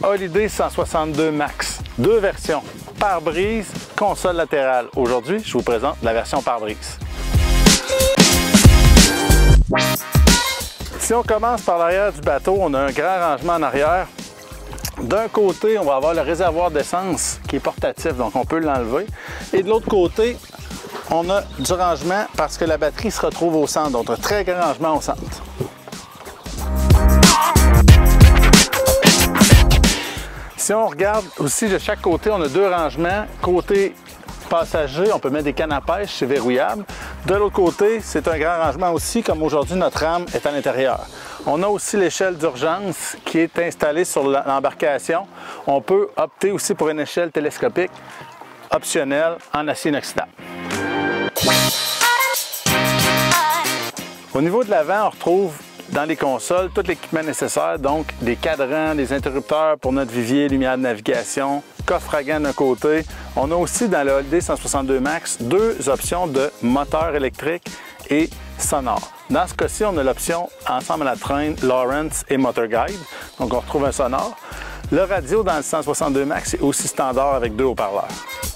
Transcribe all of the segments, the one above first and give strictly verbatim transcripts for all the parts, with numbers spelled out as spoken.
Holiday cent soixante-deux Max. Deux versions, pare-brise, console latérale. Aujourd'hui, je vous présente la version pare-brise. Si on commence par l'arrière du bateau, on a un grand rangement en arrière. D'un côté, on va avoir le réservoir d'essence qui est portatif, donc on peut l'enlever. Et de l'autre côté, on a du rangement parce que la batterie se retrouve au centre, donc un très grand rangement au centre. Si on regarde aussi de chaque côté, on a deux rangements. Côté passager, on peut mettre des cannes à pêche, c'est verrouillable. De l'autre côté, c'est un grand rangement aussi, comme aujourd'hui notre rame est à l'intérieur. On a aussi l'échelle d'urgence qui est installée sur l'embarcation. On peut opter aussi pour une échelle télescopique optionnelle en acier inoxydable. Au niveau de l'avant, on retrouve dans les consoles tout l'équipement nécessaire, donc des cadrans, des interrupteurs pour notre vivier, lumière de navigation, coffre à gants d'un côté. On a aussi dans le Holiday cent soixante-deux Max deux options de moteur électrique et sonore. Dans ce cas-ci, on a l'option ensemble à la traîne Lawrence et Motor Guide, donc on retrouve un sonore. Le radio dans le cent soixante-deux Max est aussi standard avec deux haut-parleurs.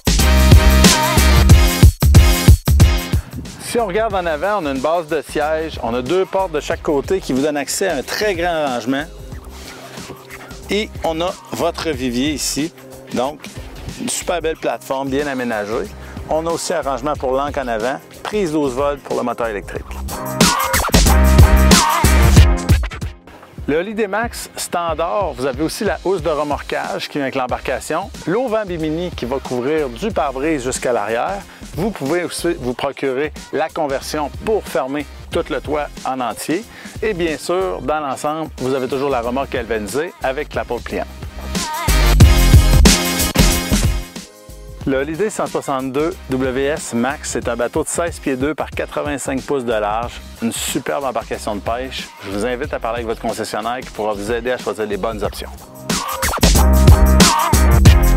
Si on regarde en avant, on a une base de siège, on a deux portes de chaque côté qui vous donnent accès à un très grand rangement. Et on a votre vivier ici, donc une super belle plateforme bien aménagée. On a aussi un rangement pour l'ancre en avant, prise douze volts pour le moteur électrique. Le Holiday Max standard, vous avez aussi la housse de remorquage qui vient avec l'embarcation, l'auvent bimini qui va couvrir du pare-brise jusqu'à l'arrière. Vous pouvez aussi vous procurer la conversion pour fermer tout le toit en entier. Et bien sûr, dans l'ensemble, vous avez toujours la remorque galvanisée avec la porte pliante. Le Holiday cent soixante-deux W S Max, c'est un bateau de seize pieds deux par quatre-vingt-cinq pouces de large, une superbe embarcation de pêche. Je vous invite à parler avec votre concessionnaire qui pourra vous aider à choisir les bonnes options.